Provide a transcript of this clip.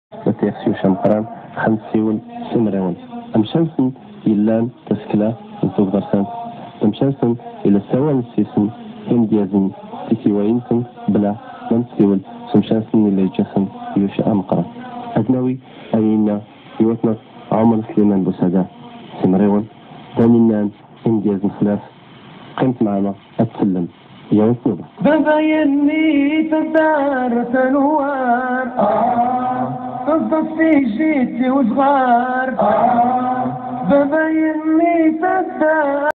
متيخشيوش مقران خمسيون سمرون أمشانسن يلان تسكلا نتوب درسان أمشانسن إلى سوان السيسن إنديازن تكيوينسن بلا منسيول سمشانسن إلى جسن يوشا مقران أدنوي أينا يوتنا عمر سليمان بوسادا سمرون دانينان إنديازن خلاف قمت معنا أتسلم يوم نوبة بابا يمي تدار تنوار تصدق في جيتي وصغار بابا يمي تدار